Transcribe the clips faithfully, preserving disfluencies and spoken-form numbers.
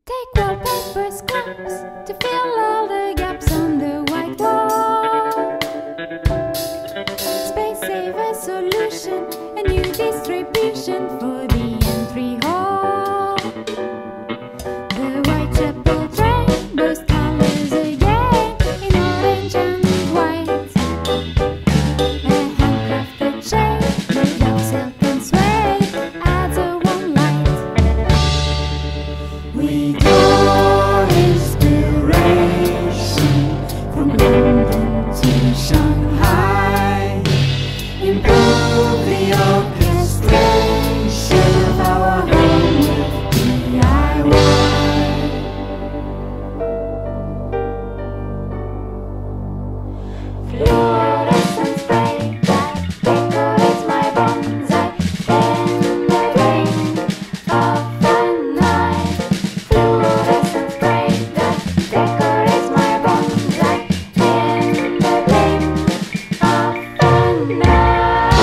Take wallpaper scraps to fill all the gaps on the white wall. Space saver solution, a new distribution for the entry hall. The Whitechapel train boasts colors again in orange and white. A handcrafted shade made of silk and suede adds a warm light. We draw inspiration from London to Shanghai. Improve the orchestration of our home with D I Y. Fluorescent spray that decorates my bonsai in the blink of the night. Fluorescent spray that decorates my bonsai in the blink of the night.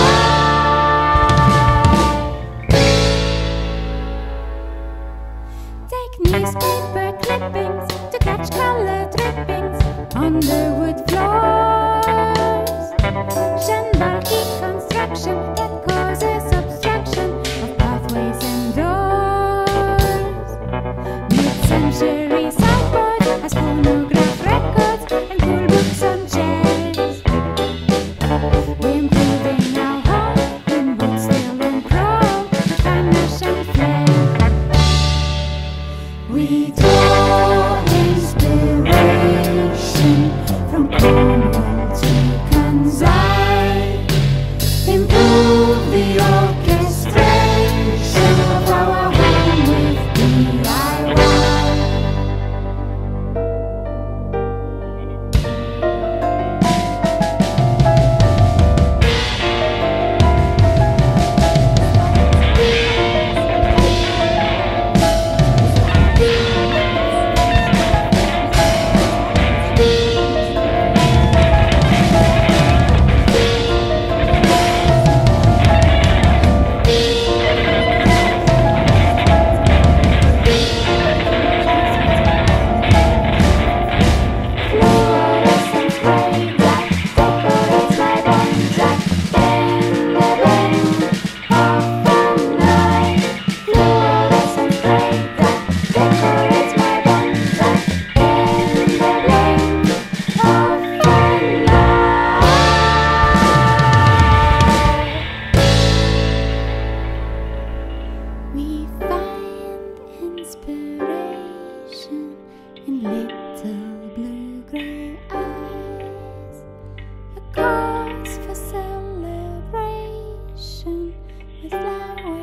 Take newspaper clippings to catch color drippings on the wood floors. Shen bulky construction that causes obstruction of pathways and doors. Mid-century sideboard has phonograph records and cool books on chairs. We're improving our home in wood, steel and chrome with panache and flair. We draw inspiration from Cornwall to Kansai. Improve the orchestration of our home with D I Y. Fluorescent spray that decorates my bonsai in the blink of the night. Fluorescent spray that decorates my bonsai in the blink of the night. We find inspiration in little blue-gray eyes, a cause for celebration with flowers.